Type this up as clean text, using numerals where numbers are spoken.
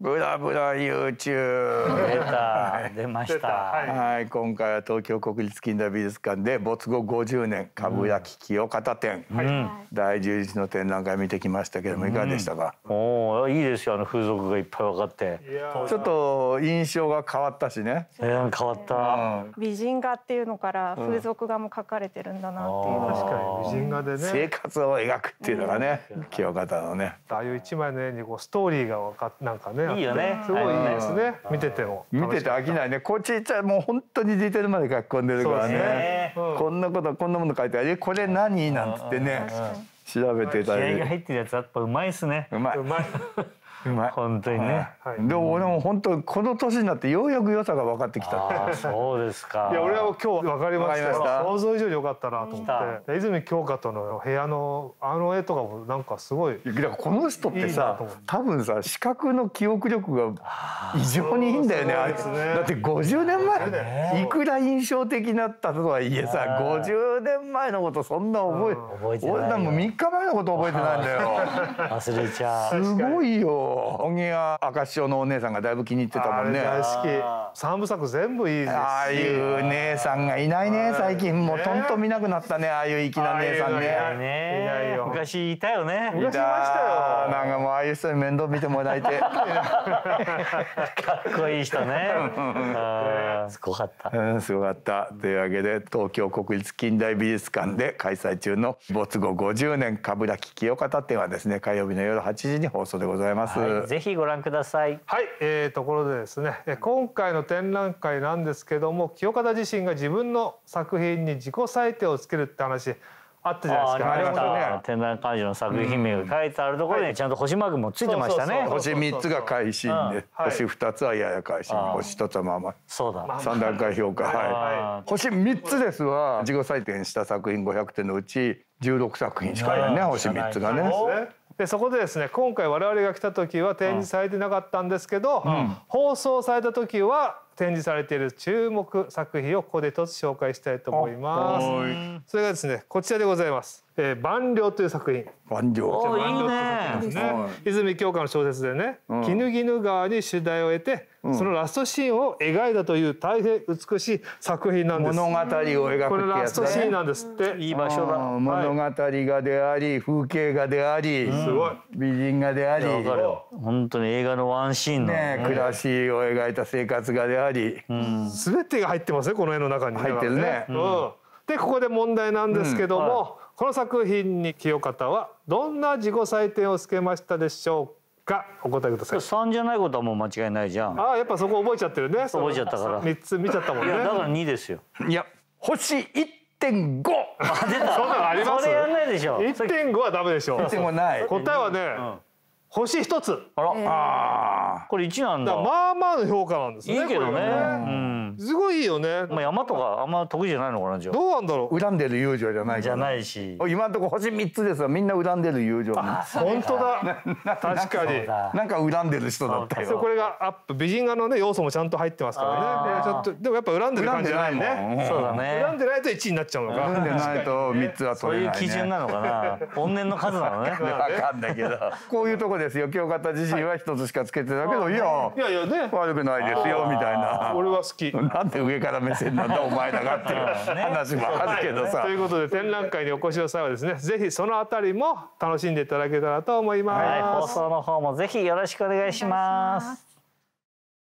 ブラブラ YouTube 出ました。 はい、今回は東京国立近代美術館で没後50年鏑木清方展、第11の展覧会見てきましたけども、いかがでしたか？ おお、いいですよ。風俗がいっぱい分かって、 ちょっと印象が変わったしね。 変わった。 美人画っていうのから風俗画も描かれてるんだなっていう。 確かに美人画でね、 生活を描くっていうのがね、清方のね。 ああいう一枚の絵にこうストーリーがなんかね、 いいよね。 すごいいいですね。見てても飽きないね。こっちいっちゃもう本当にディテールまで書き込んでるからね。こんなことこんなもの書いてある。これ何なんつってね、調べてたり。 気合が入ってるやつやっぱうまいっすね。 うまい。うまい。 本当にね。 でも俺も本当この年になってようやく良さが分かってきた。 そうですか。 いや、俺は今日分かりました。想像以上に良かったなと思って。泉鏡花の部屋の絵とかもなんかすごい。 だからこの人ってさ、多分さ視覚の記憶力が異常にいいんだよね。だって50年前いくら印象的だったとはいえさ、50年前のことそんな覚えてない。俺らも3日前のこと覚えてないんだよ。 忘れちゃう。 すごいよ。小木屋明石町のお姉さんがだいぶ気に入ってたもんね。 大好き。三部作全部いいですし。 ああいう姉さんがいないね最近。もうとんと見なくなったね、ああいう粋な姉さんね。 昔いたよね。 昔いましたよ。 なんかもうああいう人に面倒見てもらえて。 かっこいい人ね。すごかった。 すごかった。というわけで東京国立近代美術館で開催中の没後50年鏑木清方展はですね、火曜日の夜8時に放送でございます。 ぜひご覧ください。 はい、ところでですね、今回の展覧会なんですけども、清方自身が自分の作品に自己採点をつけるって話あったじゃないですか。 ありましたね。展覧会場の作品名が書いてあるところにちゃんと星マークもついてましたね。 星3つが会心で、星2つはやや会心、星1つはまあまあ。 そうだ。 3段階評価。はい。星3つですは自己採点した作品500点のうち16作品しかないね、星3つがね。 でそこでですね、今回我々が来た時は展示されてなかったんですけど、放送された時は展示されている注目作品をここで一つ紹介したいと思います。それがですね、こちらでございます。万両という作品。 万両。 いいね。 泉鏡花の小説でね、絹絹川に主題を得て、そのラストシーンを描いたという大変美しい作品なんです。 物語を描くこれラストシーンなんですって。 いい場所だ。 物語画であり、風景画であり、美人画であり。 本当に映画のワンシーンのね、暮らしを描いた生活画であり、 全てが入ってますね、この絵の中に。 入ってるね。 でここで問題なんですけども、この作品に清方はどんな自己採点をつけましたでしょうか。お答えください。 3じゃないことはもう間違いないじゃん。 やっぱそこ覚えちゃってるね。 覚えちゃったから 3つ見ちゃったもんね。 だから2ですよ。 いや、星1.5。 出た。そんなのあります？それやんないでしょ。 1.5 はダメでしょ。 1.5ない。 答えはね、星1つ。 これ1なんだ。 まあまあの評価なんですね。 いいけどね。 すごいいいよね。 山とかあんま得意じゃないのかな。 どうなんだろう。 恨んでる友情じゃない。 じゃないし。 今のところ星3つですよ。みんな恨んでる友情。 本当だ。確かに。 なんか恨んでる人だったよ。 これがアップ、美人画のね要素もちゃんと入ってますからね。ちょっとでもやっぱ恨んでる感じじゃないね。 そうだね。 恨んでないと1になっちゃうのか。 恨んでないと3つは取れないね。 そういう基準なのかな。怨念の数なのね。 わかんないけど。こういうとこですよ。清方自身は1つしかつけてたけど、いやね、悪くないですよみたいな。 俺は好き。 なんで上から目線なんだお前らがっていう話もあるけどさ。 ということで展覧会にお越しの際はですね、ぜひそのあたりも楽しんでいただけたらと思います。 放送の方もぜひよろしくお願いします。